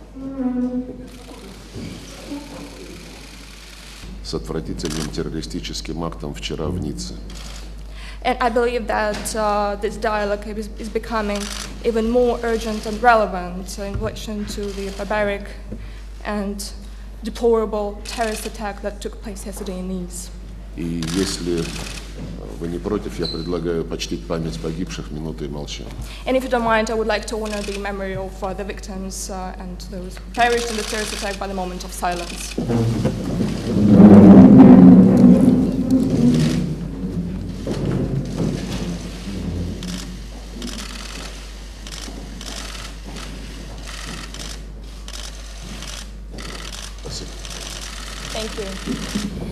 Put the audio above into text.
с отвратительным террористическим актом вчера в Ницце. And I believe that this dialogue is becoming even more urgent and relevant in relation to the barbaric and deplorable terrorist attack that took place yesterday in Nice. И если вы не против, я предлагаю почтить память погибших минутой молчания. And if you don't mind, I would like to honor the memory of the victims and those who perished in the terrorist attack by the moment of silence. Thank you.